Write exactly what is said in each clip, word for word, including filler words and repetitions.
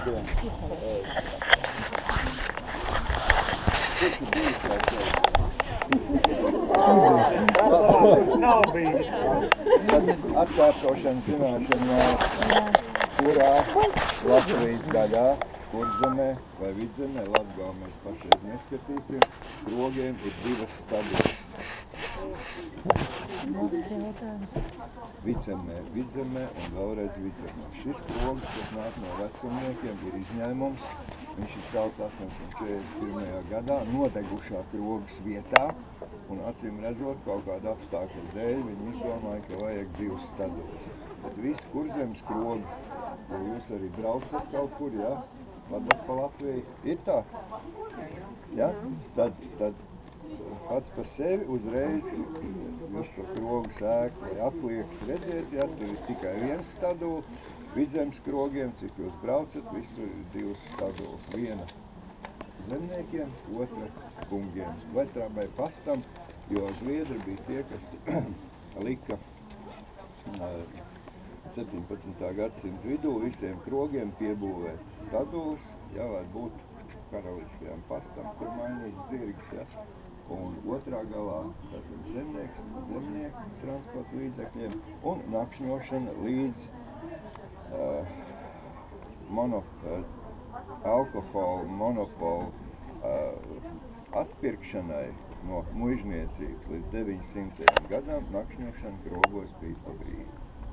Labdien! Kurš ir bijis kā tev? Nav bijis. Tad atkārtošana zināšana, kurā Latvijas daļā, Kurzemē vai Vidzemē, Latgā mēs pašreiz neskatīsim, krogiem ir divas stabilas. Vidzemē, Vidzemē un vēlreiz Vidzemē. Šis krogs, kas nāk no vecumniekiem, ir izņēmums. Viņš ir celts astoņsimt četrdesmit pirmajā gadā nodegušā krogas vietā, un acīm redzot kaut kādu apstākļu dēļ, viņi izdomāja, ka vajag divas stadulas. Bet visi Kurzemes krogi, jo jūs arī braucat kaut kur, ja? Vadat pa Latviju, ir tā? Ja? Tad, tad pats par sevi uzreiz jūs šo krogu sēku vai aplieks redzēt, ja? Tur ir tikai viens stadula. Vidzemes krogiem, cik jūs braucat, visur ir divas stadulas. Viena zemniekiem, otra kungiem. Vai tā vai pastam, jo zviedri bija tie, kas lika septiņpadsmitā gadsimta vidū visiem krogiem piebūvēt stadulas, ja, lai būtu karaliskajām pastam, kur mainīt zirgs, ja. Un otrā galā tātad zemnieks, zemnieku transporta līdzekļiem un nakšņošana līdz Uh, mono, uh, alkohola monopolu uh, atpirkšanai no muižniecības līdz deviņsimtajām gadām nakšņošana krogos bija pa brīdi.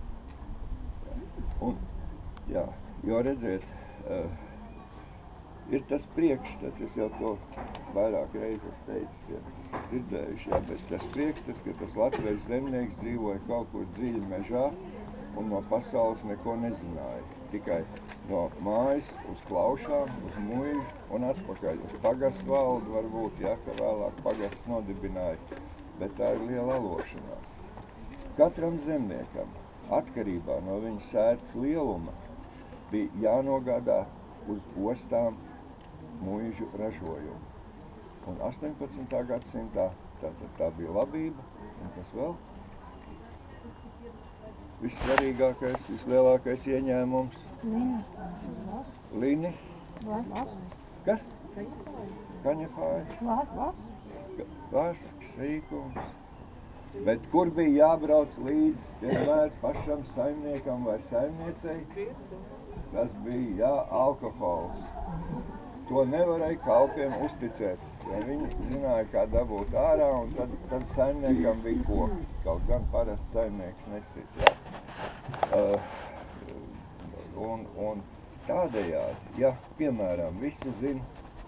Un, jā, jo redziet, uh, ir tas priekšstats, es jau to vairāk reizes teicu, ja, tas dzirdējuši, jā, bet tas priekšstats, ka tas latviešu zemnieks dzīvoja kaut kur dziļi mežā, un no pasaules neko nezināja. Tikai no mājas uz klaušām, uz muižu un atpakaļ uz pagastu valdu varbūt, ja, ka vēlāk pagasts nodibināja. Bet tā ir liela alošanās. Katram zemniekam, atkarībā no viņa sētas lieluma, bija jānogādā uz ostām muižu ražojumu. Un astoņpadsmitā gadsimtā tā, tā, tā bija labība, un kas vēl? Vissvarīgākais, vislielākais ieņēmums? Lini. Lini? Vas. Kas? Kaņefāja? Vas. Vasks, sīkums. Bet kur bija jābrauc līdz vienmēr pašam saimniekam vai saimniecei? Tas bija, jā, alkohols. To nevarēja kalpiem uzticēt, jo viņi zināja, kā dabūt ārā, un tad, tad saimniekam bija koki. Kaut gan parasti saimnieks nesit, jā. Uh, un, un tādējādi, ja, piemēram, visi zina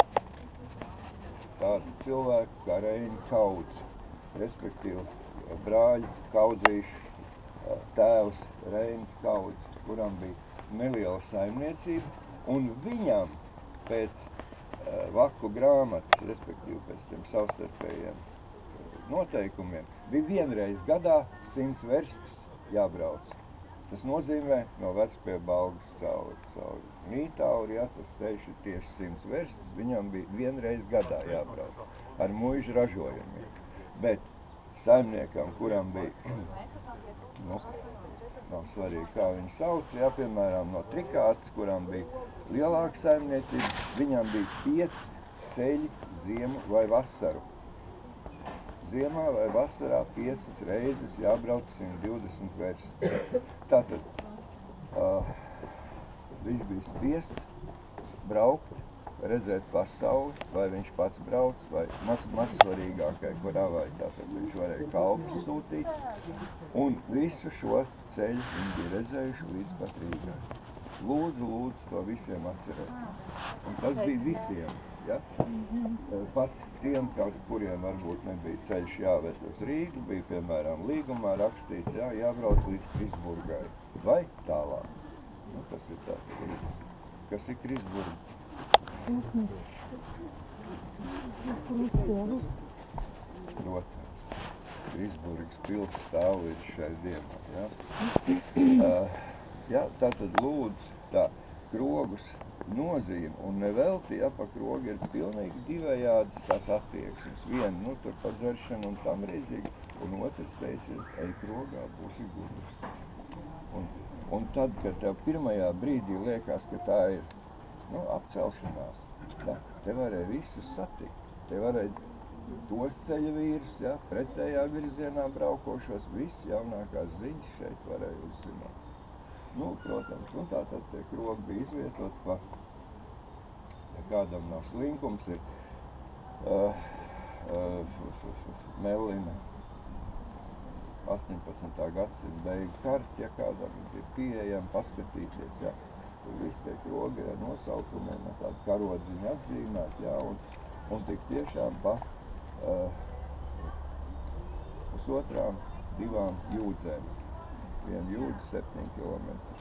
tādu cilvēku kā Reini Kaudzi, respektīvi brāļu Kaudzīšu tēvs Reinis Kaudzi, kuram bija neliela saimniecība, un viņam pēc uh, vaku grāmatas, respektīvi pēc tiem savstarpējiem noteikumiem, bija vienreiz gadā simts verstas jābrauc. Tas nozīmē no Vecpiebalgas caur, caur Mītauri, ja, tas ceļš ir tieši simts verstas, viņam bija vienreiz gadā jābrauc ar muižu ražojumiem. Bet saimniekam, kuram bija, nu, nav svarīgi, kā viņi sauc, ja, piemēram, no Trikātas, kuram bija lielāka saimniecība, viņam bija pieci ceļi ziemu vai vasaru. Ziemā vai vasarā piecas reizes jābrauc simt divdesmit verstas. Tātad uh, viņš bija spiests braukt, redzēt pasauli, vai viņš pats brauc, vai maz, maz svarīgākai, kurā vai tātad viņš varēja kalpus sūtīt. Un visu šo ceļu viņi bija redzējuši līdz pat Rīgai. Lūdzu, lūdzu to visiem atcerēt. Un tas bija visiem, ja? Pat tiem, kuriem varbūt nebija ceļš jāvest uz Rīgu, bija, piemēram, līgumā rakstīts, jā, jābrauc līdz Krisburgai vai tālāk. Nu, tas ir tāds līdz. Kas ir Krisburga? Protams. Krisburgas pils stāv līdz šai dienai, jā. Uh, jā, tātad lūdzu tā krogus nozīme, un nevelti, ja, pa krogu ir pilnīgi divējādas tās attieksmes. Viena, nu, tur pa dzeršanu un tam reidzīgi, un otrs teicies, ej krogā, būsi gudrs. Un, un tad, kad tev pirmajā brīdī liekas, ka tā ir nu, apcelšanās. Ja? Te varēja visus satikt. Te varēja tos ceļa vīrus, ja? Pretējā virzienā braukošos, viss jaunākās ziņas šeit varēja uzzināt. Nu, protams, un tātad tie krogi bija izvietot, pa, ja kādam nav slinkums, ir uh, uh, Mellina astoņpadsmitā gadsimta beigu karti, ja kādam ir pieejami paskatīties, ja, tur viss tie krogi ar nosaukumiem, ar tādu karodziņu atzīmēt, ja, un, un tik tiešām pa uh, pusotrām divām jūdzēm. Viena jūdze septiņi kilometri.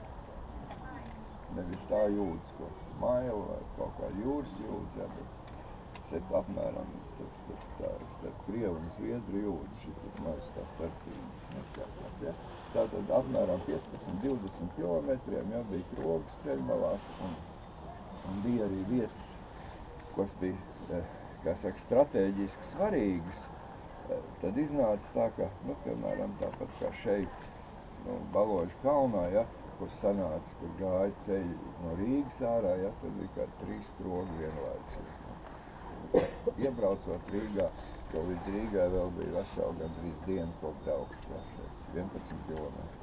Nevis tā jūdze, ko maila vai kaut kā jūras jūdze, ja, bet set apmēram tad, tad, tā, starp Krievu un Zviedru jūdzi, šitas maz tā starpības neskatās, ja. Tātad apmēram piecpadsmit līdz divdesmit kilometriem, ja, bija krogas ceļmalās un, un bija arī vietas, kas bija, kā saka, stratēģiski svarīgas. Tad iznāca tā, ka, nu, piemēram, tāpat kā šeit, nu, Baložu kalnā, ja, kur sanāca, kur gāja ceļi no Rīgas ārā, ja, tad bija kā trīs krogi vienlaicīgi. Iebraucot Rīgā, ko līdz Rīgai vēl bija vesela gandrīz dienu, ko braukt, ja, šeit, vienpadsmit kilometri.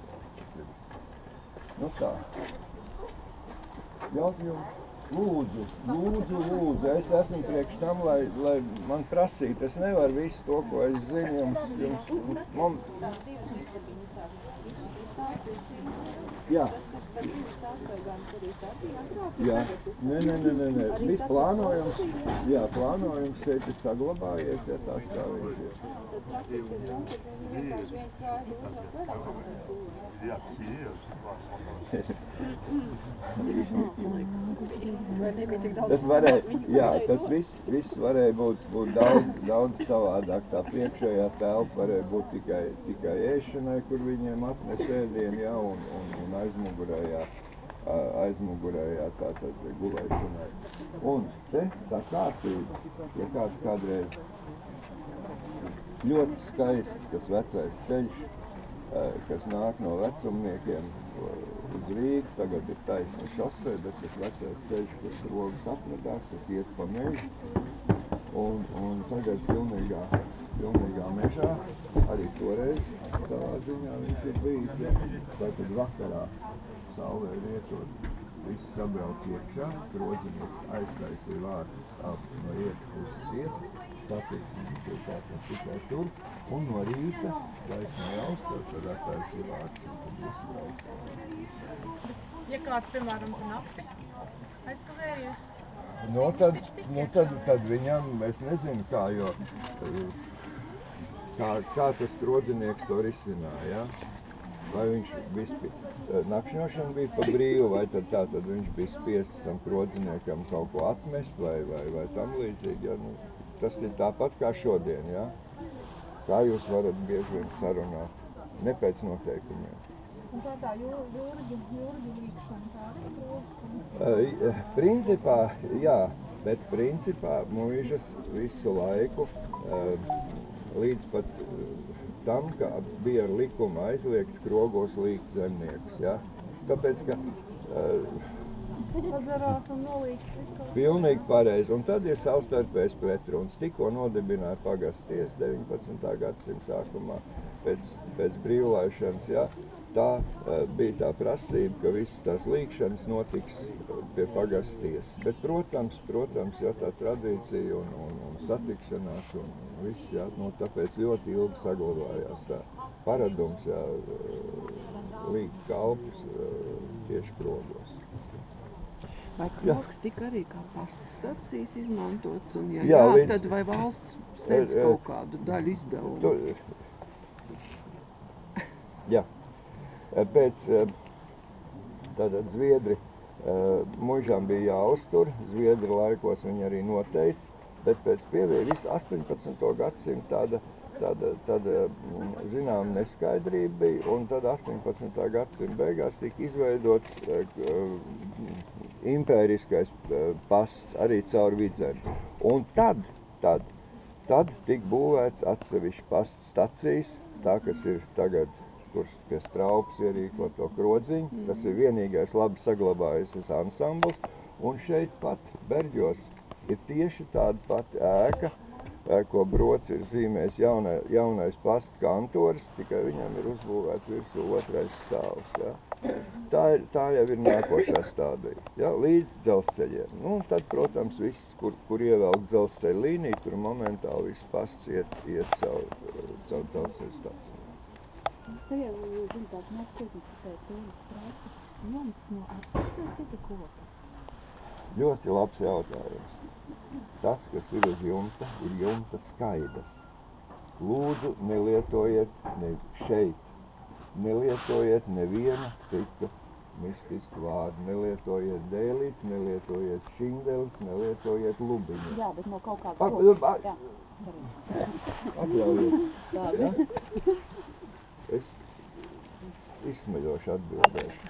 Nu tā. Jautājums. Lūdzu, lūdzu, lūdzu, es esmu priekš tam, lai, lai man prasītu, es nevaru visu to, ko es zinu, jums, jums, mums... Jā. Jā, nē, nē, nē, nē, nē, viss plānojums, jā, plānojums šeit ir saglabājies, ja tā stāvīs ir. Tas varēja, jā, tas viss, viss varēja būt, būt daudz, daudz savādāk. Tā priekšējā telpa varēja būt tikai, tikai ēšanai, kur viņiem atnes ēdienu, jā, un, un, un aizmugurējā, aizmugurējā tātad gulēšanai. Un te tā kārtība, ja kāds kādreiz ļoti skaists, tas vecais ceļš, kas nāk no vecumniekiem uz Rīgu, tagad ir taisna šosei, bet tas vecais ceļš, kur krogas apmetās, tas iet pa mežu, un, un tagad pilnīgā, pilnīgā mežā, arī toreiz savā ziņā viņš ir bijis, ja, tātad vakarā saulē vietot, viss sabrauc iekšā, krodzinieks aiztaisīja vārtus ap no iekšpuses iet, satiksmes ir tātad tikai tur, un no rīta, gaismai austot, tad attaisīja vārtus, un tad viss brauc. Ja kāds, piemēram, pa nakti aizkavējies? No tad, no tad, tad viņam, es nezinu kā, jo kā, kā tas krodzinieks to risināja, ja? Vai viņš bija, nakšņošana bija pa brīvu, vai tad tā, tad viņš bija spiests tam krodziniekam kaut ko atmest, vai, vai, vai tam līdzīgi, ja? Nu, tas ir tāpat kā šodien, ja? Kā jūs varat bieži vien sarunāt, ne pēc noteikumiem. Un tā tā jūrgi, jūrgi līkšana, tā arī krogas? Uh, principā, jā, bet principā mūžas visu laiku, uh, līdz pat uh, tam, ka bija ar likumu aizliegts krogos līgt zemniekus, ja? Tāpēc, ka... Uh, Padzerās un nolīgst visu kaut. Pilnīgi pareizi, un tad ir savstarpējs pretruns. Tikko nodibināja pagastu tiesu deviņpadsmitā gadsimta sākumā pēc, pēc brīvlaišanas, ja? Tā uh, bija tā prasība, ka visas tās līgšanas notiks pie pagastu tiesas. Bet, protams, protams, ja, tā tradīcija un, un, un satikšanās un viss, ja, nu, tāpēc ļoti ilgi saglabājās tā paradums, ja, līgt kalpus tieši krogos. Vai krogs tika arī kā paststacijas izmantots, un ja jā, jā, līdz... tad vai valsts sedz kaut kādu daļu izdevumu? Tu... Jā. Pēc tātad Zviedri mužām bija jāuztur, Zviedri laikos viņi arī noteica, bet pēc pievēja visu astoņpadsmito gadsimtu tāda, tāda, tāda zinām neskaidrība bija, un tad astoņpadsmitā gadsimta beigās tika izveidots impēriskais pasts arī caur Vidzemi. Un tad, tad, tad tika būvēts atsevišķi pasts stacijas, tā kas ir tagad kur pie straupas ierīko to krodziņu. Mm. Tas ir vienīgais labi saglabājusies ansambls. Un šeit pat Berģos ir tieši tāda pati ēka, ko Brods ir zīmējis jaunai, jaunais pasta kantors, tikai viņam ir uzbūvēts virsū otrais stāvs. Ja? Tā, ir, tā jau ir nākošā stādija, ja? Līdz dzelzceļiem. Nu, un tad, protams, viss, kur, kur ievelk dzelzceļa līniju, tur momentāli viss pasts iet, iet caur, caur dzelzceļa stāciju. Es arī jūs zinu tādu mākslinieci pēc tūras prāci. Jumts no apsis vai cita koka? Ļoti labs jautājums. Tas, kas ir uz jumta, ir jumta skaidas. Lūdzu, nelietojiet ne šeit. Nelietojiet nevienu citu mistisku vārdu. Nelietojiet dēlīts, nelietojiet šindelis, nelietojiet lubiņu. Jā, bet no kaut kā Ak, koka. ak, Jā, atļaujiet. tādi. Ja? Es izsmeļoši atbildēšu.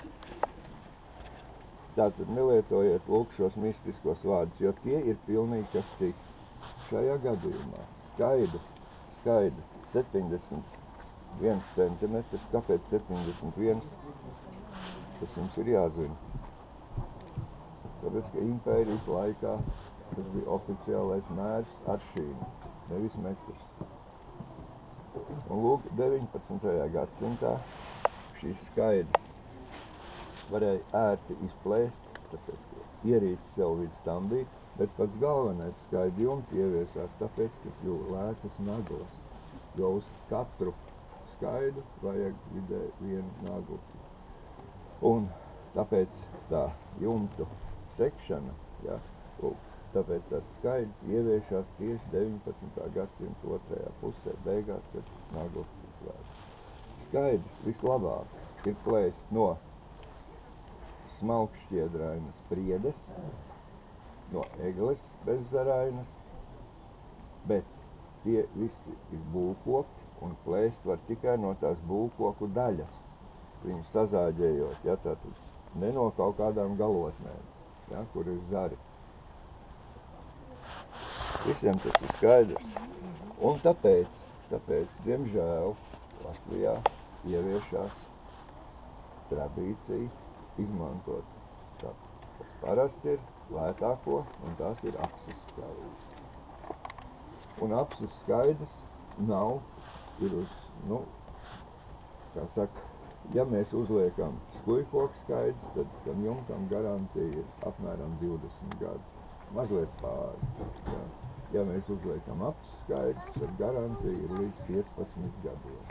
Tātad nelietojiet lūk šos mistiskos vārdus, jo tie ir pilnīgi kas cits. Šajā gadījumā skaida, skaida septiņdesmit viens centimetrs, kāpēc septiņdesmit viens? Tas jums ir jāzina. Tāpēc, ka impērijas laikā tas bija oficiālais mērs aršīna, nevis metrs. Un lūk, deviņpadsmitajā gadsimtā šīs skaidas varēja ērti izplēst, tāpēc, ka ierīces jau līdz tam bija, bet pats galvenais skaidi jumti ieviesās, tāpēc, ka kļuva lētas naglas, jo uz katru skaidu vajag vidēji vienu naglu. Un tāpēc tā jumtu sekšana, ja, tāpēc tas skaids ieviešās tieši deviņpadsmitā gadsimta otrajā pusē, beigās, kad naglas tika vērts. Skaidrs vislabāk ir plēst no smalkšķiedrainas priedes, no egles bezzarainas, bet tie visi ir būvkoki, un plēst var tikai no tās būvkoku daļas, viņu sazāģējot, ja, tātad ne no kaut kādām galotnēm, ja, kur ir zari. Visiem tas ir skaidrs. Un tāpēc, tāpēc, diemžēl, Latvijā ieviešās tradīcija izmantot. Tā, tas parasti ir lētāko, un tās ir apsis skaidas. Un apsis skaidas nav, ir uz, nu, kā saka, ja mēs uzliekam skujkoku skaidas, tad tam jumtam garantija ir apmēram divdesmit gadi. Mazliet pāri. Ja, ja mēs uzliekam apsis skaidas, tad garantija ir līdz piecpadsmit gadiem.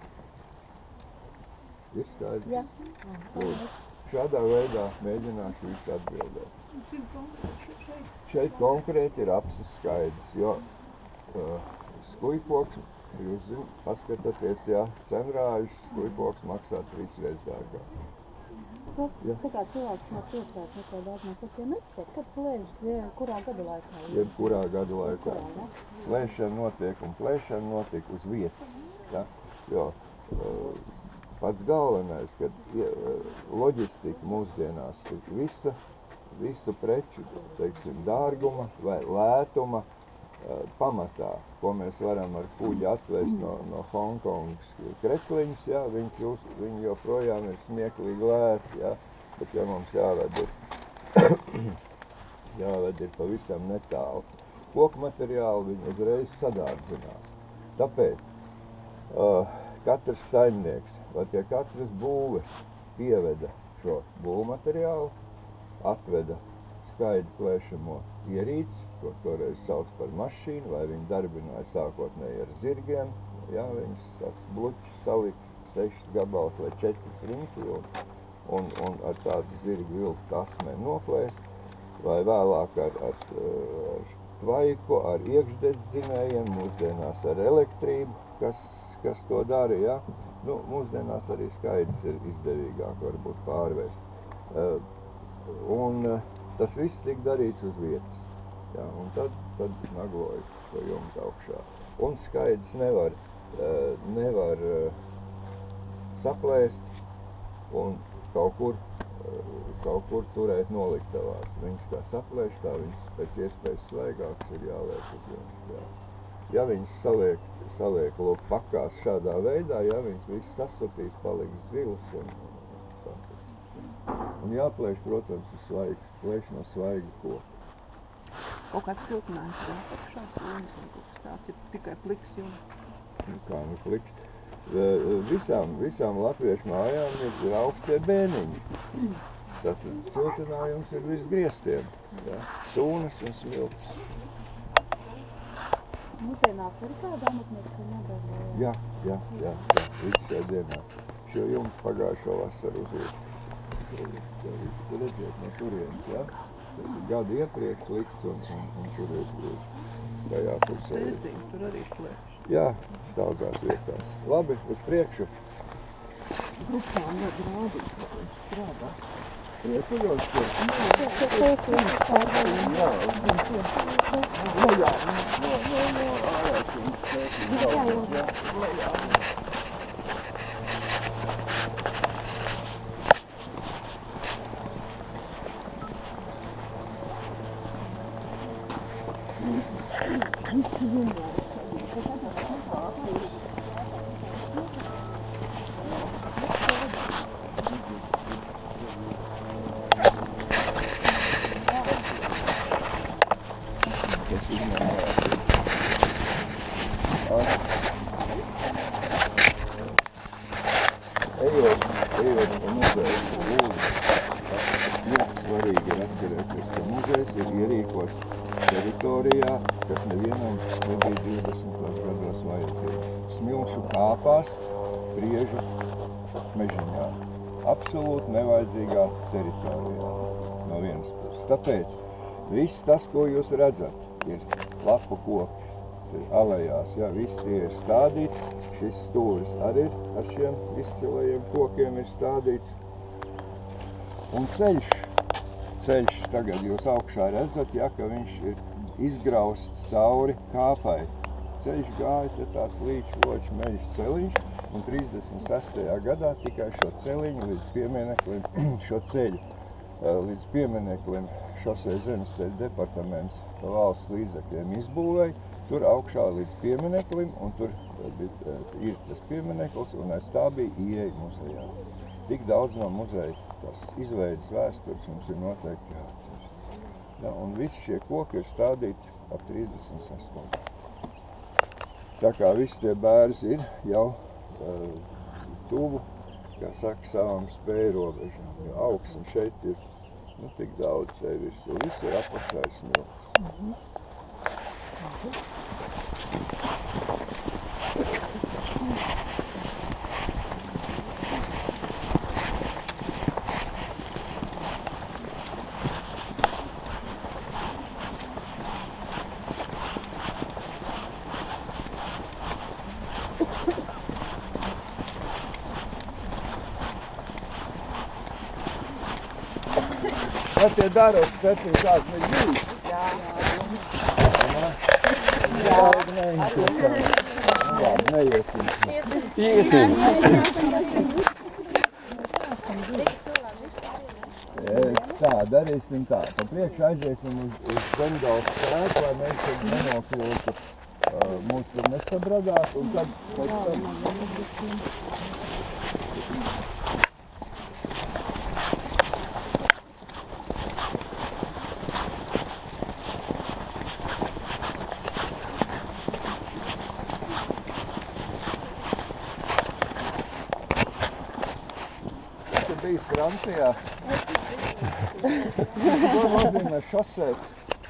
Ir skaidrs? Jā. Lūdzu. Šādā veidā mēģināšu visu atbildēt. Šeit konkrēti ir apsis skaidrs, jo uh, skujkoks, jūs zināt, paskatāties, jā, cenrāžas skujkoks maksā trīs reizes dārgāk. Tā kā cilvēks no pilsētas neko daudz no kokiem nespēt, kad plēšas, kurā gada laikā? Jebkurā gada laikā. Plēšana notiek un plēšana notiek uz vietas, ja, jo uh, pats galvenais, ka loģistika mūsdienās ir visa, visu preču, teiksim, dārguma vai lētuma uh, pamatā, ko mēs varam ar kuģi atvest no, no Hongkongas krekliņas, ja, viņi, kļūst, viņi joprojām ir smieklīgi lēti, ja, bet ja mums jāved ir, jāved ir pavisam netālu. Koku materiāli viņi uzreiz sadārdzinās. Tāpēc uh, katrs saimnieks vai pie katras būves pieveda šo būvmateriālu, atveda skaidu plēšamo ierīci, ko toreiz sauc par mašīnu, vai viņi darbināja sākotnēji ar zirgiem, jā, viņus tās bluķus salika sešas gabals vai četras riņķi un, un, un ar tādu zirgu vilku tasmēm noplēst, vai vēlāk ar, ar, ar tvaiku, ar iekšdedzinējiem, mūsdienās ar elektrību, kas, kas to dara, jā. Nu, mūsdienās arī skaidrs ir izdevīgāk varbūt pārvest. Uh, un uh, tas viss tika darīts uz vietas. Jā, un tad, tad nagloja to jumtu augšā. Un skaidrs nevar, uh, nevar uh, saplēst un kaut kur, uh, kaut kur turēt noliktavās. Viņš kā saplēš, tā viņš pēc iespējas svaigāks ir jāliek uz jumtu. Jā. ja viņas saliek, saliek lūk pakās šādā veidā, ja viņas viss sasapīs, paliks zilas un, un, un jāplēš, protams, ir svaigs, plēš no svaiga koka. Kaut kāds siltinājums ir apakšā, sonis un kaut kas tāds ir tikai pliks jumts. Nu kā, nu pliks. Visām, visām latviešu mājām ir augstie bēniņi. Tātad siltinājums ir virs griestiem, ja? Sūnas un smilts. Mūsdienās ir kāda amatnieka, ka nedarbojas? Jā, jā, jā, jā, visu šajā dienā. Šo jumtu pagājušo vasaru uzliek. Tur redziet no turienes, ja? Gadu iepriekš liks un, un, un tur ir tajā pusē. Sēzīgi, tur arī plēš. Jā, daudzās vietās. Labi, uz priekšu. Grupām var rādīt, ka viņš strādā. Priekuļos, kur? Jā, lejā. No, no, no, ārā, lejā. Ejot, ejot pa muzeju, lūdzu, ļoti svarīgi ir atcerēties, ka muzejs ir ierīkots teritorijā, kas nevienam nebija divdesmitos gados vajadzīgs. Smilšu kāpās, priežu mežiņā. Absolūti nevajadzīgā teritorijā no vienas puses. Tāpēc viss tas, ko jūs redzat, ir lapu koki. Alejās, jā, visi tie ir stādīti, šis stūris arī ar šiem izcilajiem kokiem ir stādīts. Un ceļš, ceļš tagad jūs augšā redzat, jā, ka viņš ir izgrausts cauri kāpai. Ceļš gāja te tāds līču loču meļš celiņš, un trīsdesmit sestajā gadā tikai šo celiņu līdz piemineklim, šo ceļu līdz piemineklim šosei zemesceļu departaments valsts līdzekļiem izbūvēja. Tur augšā līdz piemineklim, un tur ir tas piemineklis, un aiz tā bija ieeja muzejā. Tik daudz no muzeja tas izveidas vēstures mums ir noteikti jāatcer. Ja, un visi šie koki ir stādīti ap trīsdesmit sesto gadu. Tā kā visi tie bērzi ir jau uh, tuvu, kā saka, savam spēju robežām. Jo augsni šeit ir nu, tik daudz te virsū. Viss ir apakšā smilts. Mm-hmm. Vai tie dara uz pēcīgi kāds mēs jūs? Jā. Jā, neiesim. Labi, neiesim. Iesim. Tā, darīsim tā. Pa priekšu aiziesim uz, uz Zemgales sētu, lai mēs tad nenokļūtu, uh, mūs tur nesabradās, un tad pēc tam... bijis Francijā. Ko nozīmē šosēt?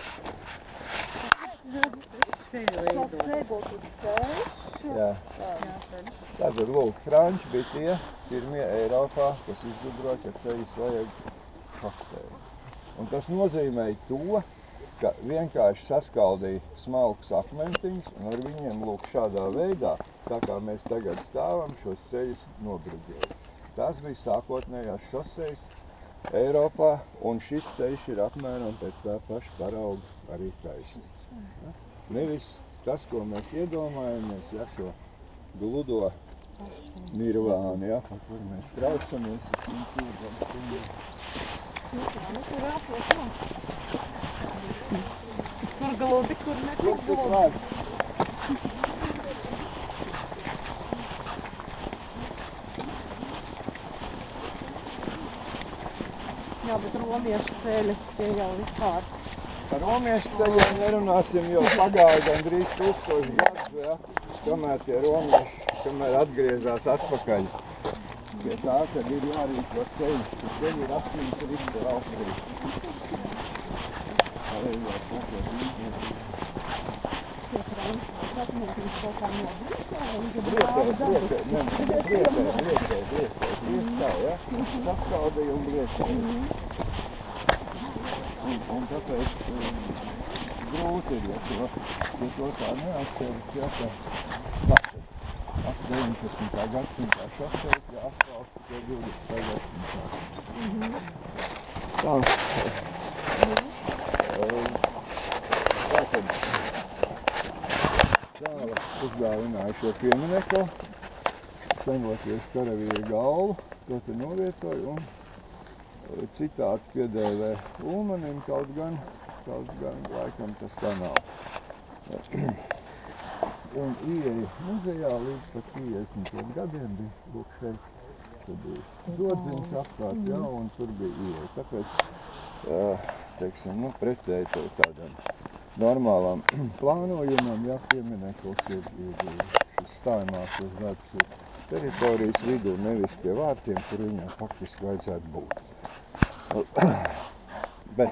Šosē būtu ceļš. Jā. Tātad, lūk, franči bija tie pirmie Eiropā, kas izgudroja, ka ceļus vajag šosēt. Un tas nozīmēja to, ka vienkārši saskaldīja smalkus akmentiņus un ar viņiem, lūk, šādā veidā, tā kā mēs tagad stāvam, šos ceļus nobruģēja. Tās bija sākotnējās šosejas Eiropā, un šis ceļš ir apmēram pēc tā paša parauga arī taisnīts. Ja? Nevis tas, ko mēs iedomājamies, ja, šo gludo nirvānu, ja, par kur mēs traucamies, es viņu kūdam stundu. Kur gludi, kur ne, kur gludi. Jā, bet romiešu ceļi, tie jau vispār. Par romiešu ceļiem nerunāsim, jo pagāja gandrīz tūkstoši gadus, ja, kamēr tie romieši, kamēr atgriezās atpakaļ pie tā, kad ir jārīko ceļi, ka ceļi ir apsīti riska valstī. Pareizās nākot līdzi. Viņš kaut kā nobrīcē, viņš ir Brietē, daudz brietē, ne, brietē, brietē, brietē, brietā, ja, saskaldīja un brietē. Un, un tāpēc um, grūti ir, ja to, ja to tā neatceras, ja, ka ap deviņpadsmitā gadsimtā šoseis, ja asfalts tikai divdesmitā gadsimtā. Tā, um, tātad, Zāle uzgāvināja šo pieminekli, senlatviešu karavīru galvu, to te novietoja un citāti piedēvē Ulmanim, kaut gan, kaut gan laikam tas tā nav. Un ieeja muzejā līdz pat piecdesmitiem gadiem bija, lūk, šeit, tad bija dodziņš apkārt, jā, un tur bija ieeja. Tāpēc, teiksim, nu, pretēji tādam normālām plānojumam, jā, piemineklis ir, ir šis stājumākos darbs ir teritorijas vidū, nevis pie vārtiem, kur viņam faktiski vajadzētu būt. Bet,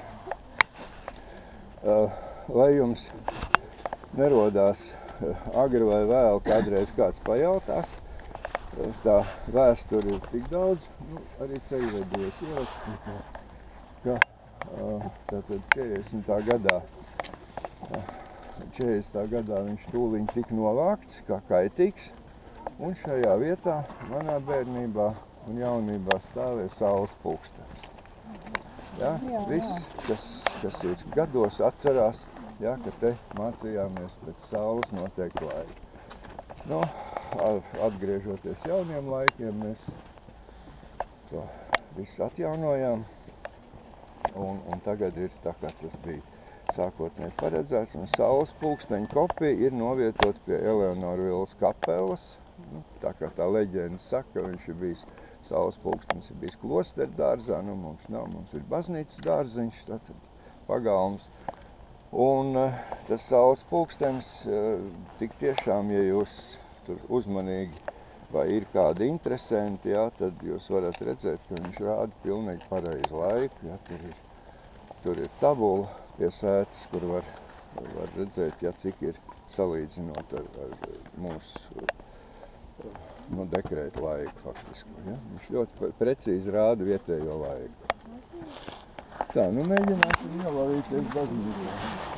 uh, lai jums nerodās uh, agri vai vēl kādreiz kāds pajautās, uh, tā vēsture ir tik daudz, nu, arī ceļvedījos ierakstīt, ka uh, tātad četrdesmitā gadā, uh, četrdesmitā gadā viņš tūliņ tika novākts kā kaitīgs, un šajā vietā manā bērnībā un jaunībā stāvēja saules pulkstenis. Ja, jā, viss, jā. Kas, kas ir gados atcerās, ja, ka te mācījāmies pēc saules noteikti laika. Nu, atgriežoties jauniem laikiem, mēs to visu atjaunojām, un, un tagad ir tā, kā tas bija sākotnēji paredzēts, un saules pulksteņa kopija ir novietot pie Eleonora Vilas kapelas. Nu, tā kā tā leģenda saka, viņš ir bijis saules pulkstenis ir bijis klosteru dārzā, nu mums nav, mums ir baznīcas dārziņš, tātad pagalms. Un uh, tas saules pulkstenis, uh, tik tiešām, ja jūs tur uzmanīgi vai ir kādi interesanti, jā, tad jūs varat redzēt, ka viņš rāda pilnīgi pareizu laiku, jā, tur ir, tur ir tabula pie sētas, kur var, var redzēt, jā, cik ir salīdzinot ar, ar mūsu nu, dekrēta laiku faktiski. Ja? Viņš ļoti precīzi rāda vietējo laiku. Tā, nu mēģināsim ielavīties baznīcā.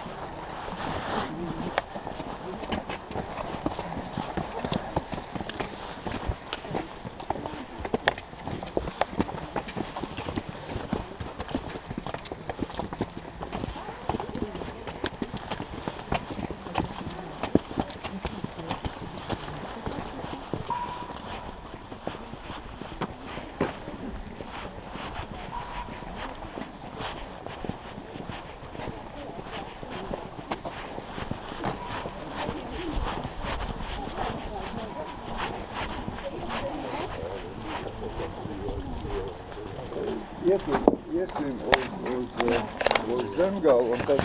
Iesim, iesim uz, uz, uz Zemgalu un tad...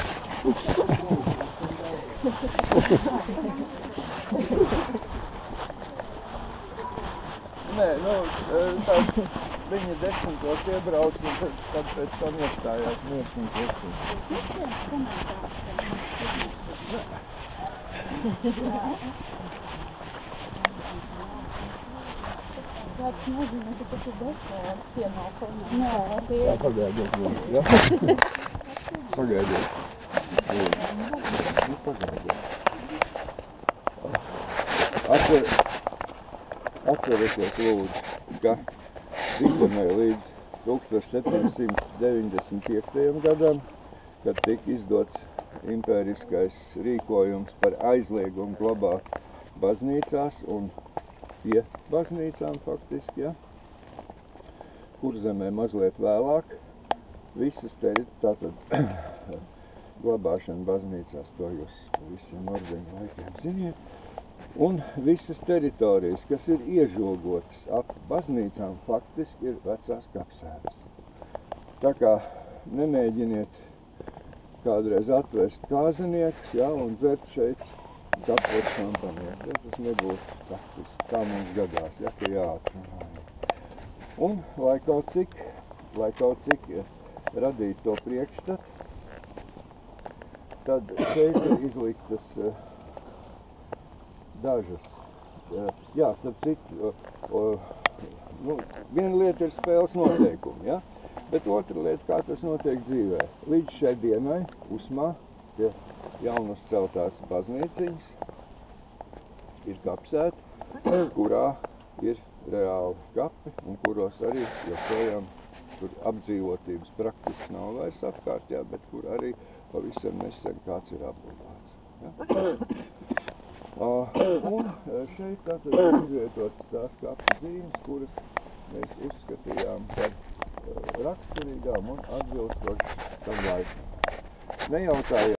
Nē, nu, tā viņi desmitos iebrauc un tad, tad pēc tam iestājās miesnīgi iesim. Tāds nozīmē, ka tas ir dekoras pienākums. Nē, tie... Jā, pagaidiet, lūdzu, ja? Pagaidiet. Nu, pagaidiet. Atcer, atcerieties, lūdzu, ka Rīzemē līdz tūkstoš septiņsimt deviņdesmit piektajam gadam, kad tika izdots impēriskais rīkojums par aizliegumu glabāt baznīcās un pie baznīcām faktiski, ja? Kurzemē mazliet vēlāk, visas te ir tātad glabāšana baznīcās, to jūs visiem ordeņu laikiem ziniet. Un visas teritorijas, kas ir iežogotas ap baznīcām, faktiski ir vecās kapsētas. Tā kā nemēģiniet kādreiz atvest kāzeniekus, jā, un dzert šeit kapot šampanieku. Ja, tas nebūtu faktiski, kā mums gadās, ja, ka jāatrunā. Un, lai kaut cik, lai kaut cik radīt to priekšstatu, tad šeit ir izliktas uh, dažas. Uh, jā, starp citu, uh, uh, nu, viena lieta ir spēles noteikumi, ja? Bet otra lieta, kā tas notiek dzīvē. Līdz šai dienai Usmā pie jaunas celtās baznīciņas ir kapsēta, kurā ir reāli kapi un kuros arī joprojām tur apdzīvotības praktiski nav vairs apkārt, jā, bet kur arī pavisam nesen kāds ir apbūvēts. Ja? Uh, un šeit tātad ir izvietotas tās kapu zīmes, kuras mēs uzskatījām par uh, raksturīgām un atbilstošas tam laikam. Nejautājām